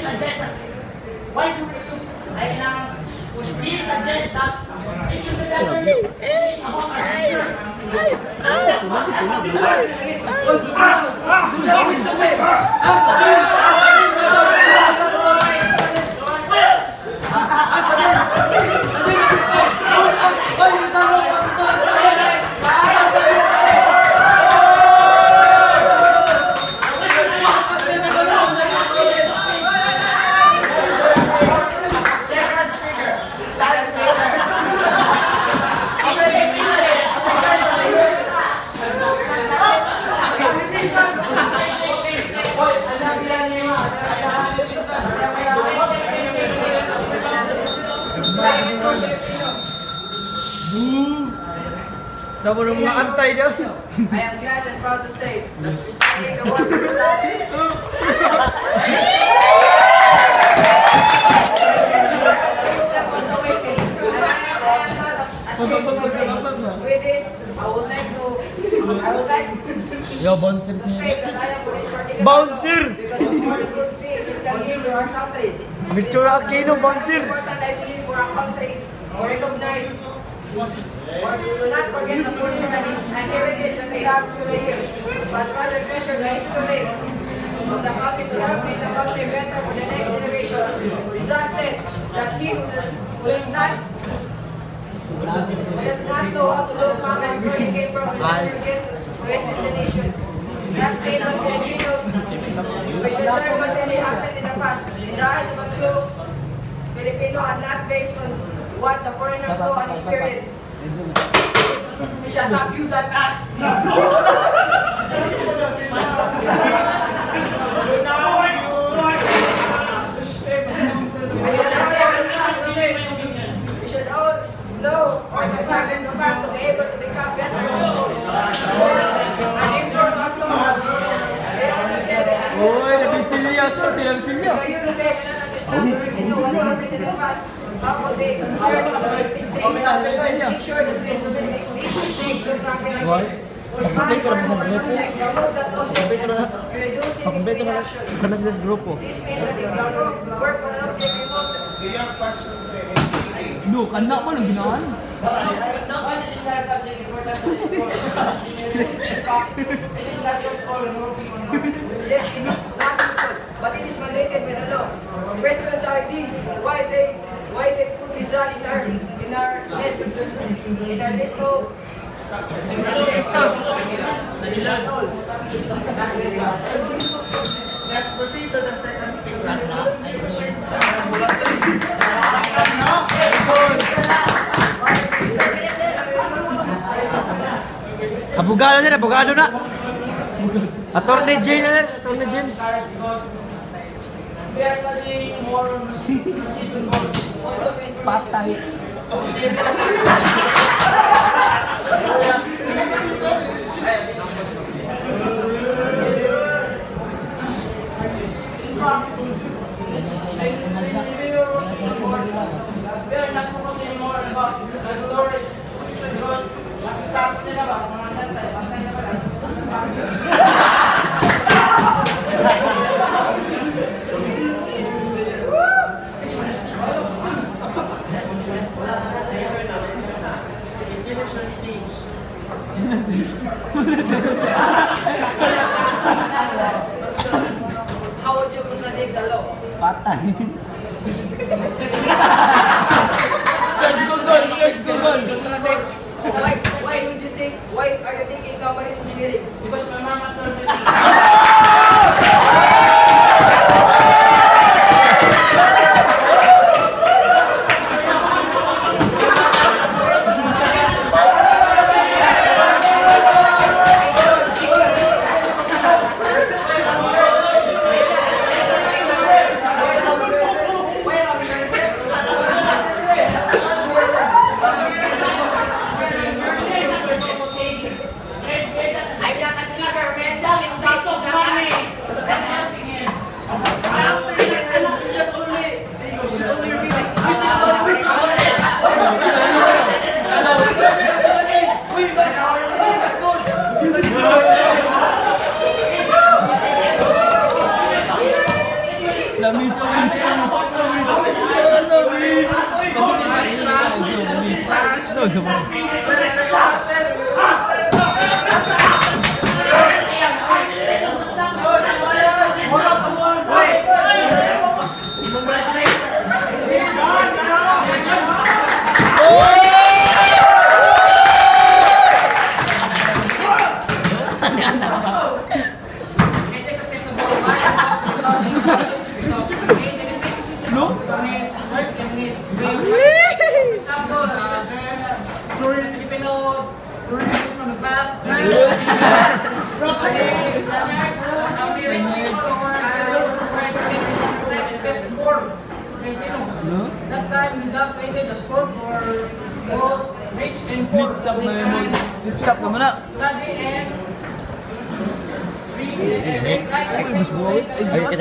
suggest that? Why do you? He suggests that it should be better about our future. Sama ng mga antay daw. I am glad and proud to say that we're studying the words of the psalm. Was awakened, and I am not ashamed of it. With this, I would like to state that I am for this particular Bouncer! because of all the good things we can give to our country. Victoria Aquino, bouncer! Important, I believe, for our country to recognize or do not forget the culture and heritage that they have through the years, but rather treasure the history of the country to help make the country better for the next generation. Rizal said that he who does not know how to look back and where he came from will never get to his destination. That makes us Filipinos. We should learn what really happened in the past. In the eyes of a true Filipino and not based on what the foreigners saw and experienced. Shut up, you that ass! We should all know our facts in the past to be able to become better people and improve our flaws. They also said that what happened in the past. How would they learn from these mistakes? Make sure that these mistakes don't happen again. Find work for a project, remove that object, and reduce it into inaction. This means that if you work for an object, remove it. Do you have questions to No, kanak mo nang ginawan. Yes, it is not useful, but it is mandated by the law. Questions are these: why they put Rizal in our list of that's all. Let's proceed to the second speaker. Abogado na, abogado na. Attorney James. We are studying more Patay. We are not focusing more about the stories because tapos nila ba mga nantay pasay na pala. Finish your speech. How would you contradict the law? Patay. Why would you think? Why are you thinking now marine engineering? Because my mama told me That time results rated the score for both rich and poor. Stop naman na. Study and read and write.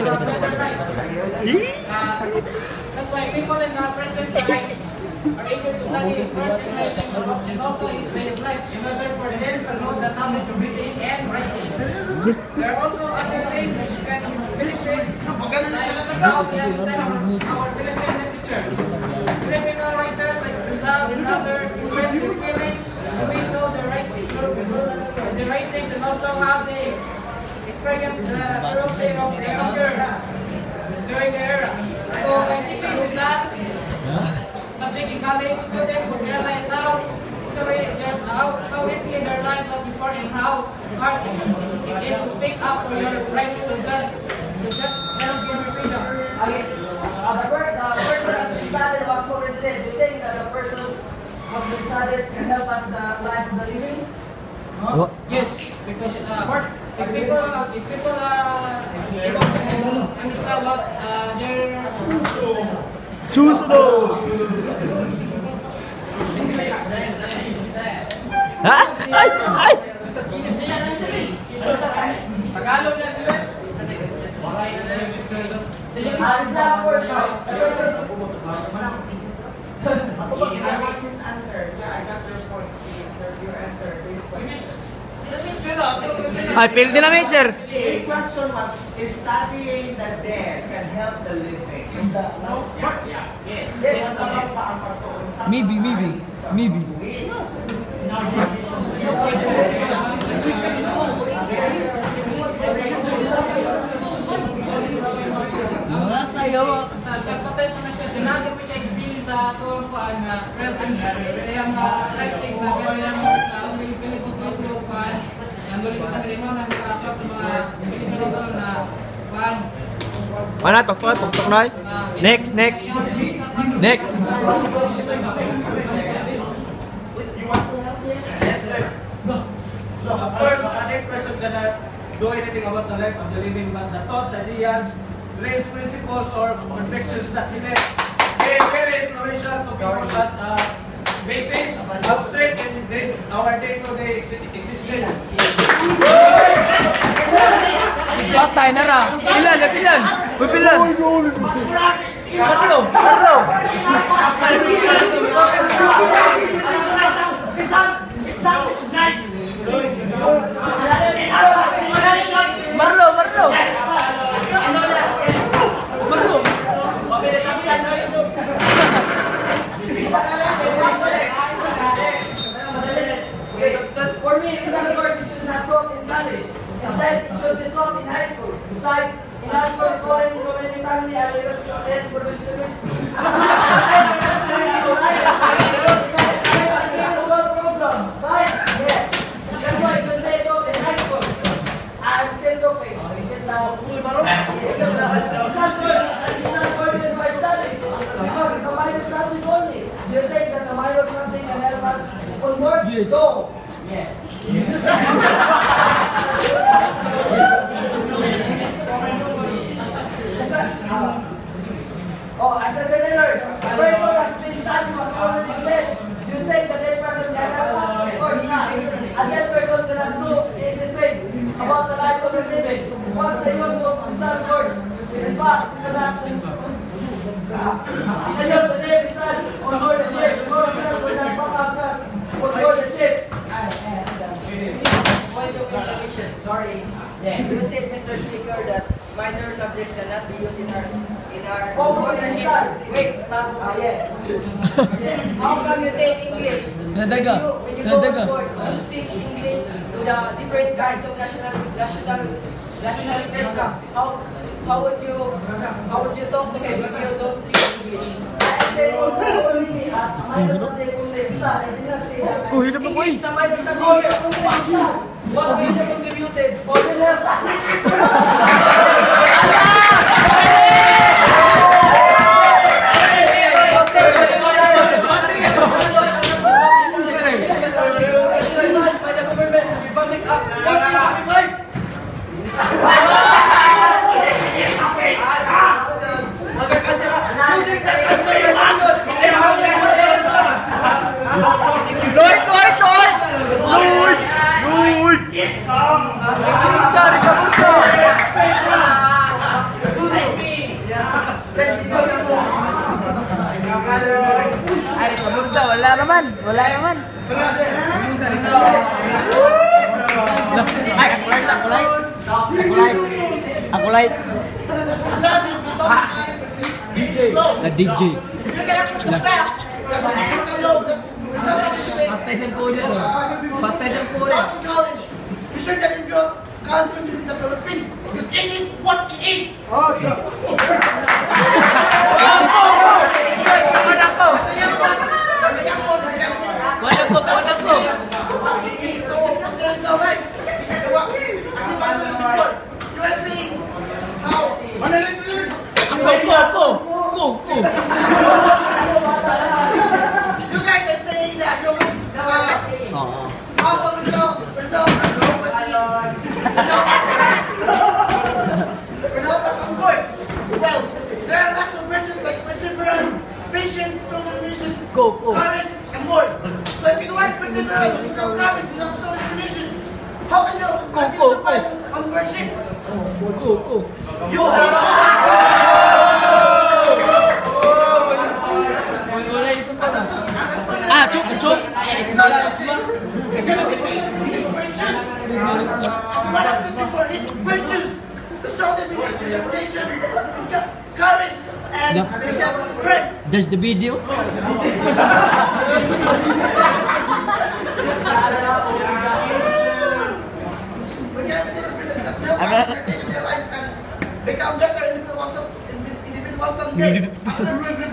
That's why people in our present time are able to study his birth and also his way of life in order for them to know the knowledge of reading and writing. There are also other ways which you can penetrate, like how we understand our Filipino literature. Filipino writers like Rizal and others express their feelings, we know their writings and also how they experience the cruelty of the others during the era. So when teaching Rizal, something in college, students would realize how risky their life was before and how hard it is to speak up for your rights to judge your freedom. Okay. The person that decided was over today. Do you think that the person was decided can help us the life of the living? Yes, because if people understand what their Ha? Ay! Tagalog na sila. I want his answer. Yeah, I got your point. Your answer. Ay, fail din namin, sir. His question was, is studying the dead can help the living? No? Yes. What pa ang pagtuon sa Maybe. Mga sayaw. Nagpatay ko na siya. Sinabi ko siya i-bill sa tuwang paan na kaya mga life things na kaya yung Pilipos mo paan. Ang gulit ko na rin mo nang nakapag sa mga Pilipino na paan. Mana, tok na. Next. Yes, sir. Of course, any person cannot do anything about the life of the living, but the thoughts, ideas, dreams, principles, or convictions that he left very influential to give us a basis of strength in our day-to-day existence. Patay na ra. Pilan. Tatlo. Marlo. For me, it's not work. You should not taught in college. Instead, it should be taught in high school. Besides, in high school, it's already in Romanian family. I will just produce the risk. Program, right? Yeah. That's why it should be taught in high school. I'm still talking. It's not burden by studies because it's a minor subject only. Do you think that the minor subject can help us on work? Yes. No. Yeah. As I said earlier, the person has been studying was already dead. Do you think that that person can help us? Of course not. And that person cannot do anything about the life of the living. Once they use of some course, in fact, you cannot use the name son on board the ship. The Lord says when that back up us on board the ship. Point of information. Sorry. Yeah. You said, Mr. Speaker, that minor subjects cannot be used in in our organization. Wait, stop. Yeah. How come you take English? Nadaga. When you go on board, you speak English to the different kinds of nationalities. How would you talk to him if you don't speak English? Kuhin na ba ko English sa minor subject. What have you contributed? Ay, kabugta. Wala naman. Wala naman. Ay, ako light. Na DJ. Patay siyang kode, ano? Patay siyang kode. In college, you should get in your college in the Philippines because it is what it is. Go. You guys are saying that how was Rizal can help us on board. Well, there are lots of virtues like perseverance, patience, determination, courage, and more. So if you don't have perseverance, you don't have courage, you don't have determination, how can you survive on board ship? Go. You Wala itong pasa. Chuk. To show them determination, courage, and perseverance. There's the video. Become better individuals someday. After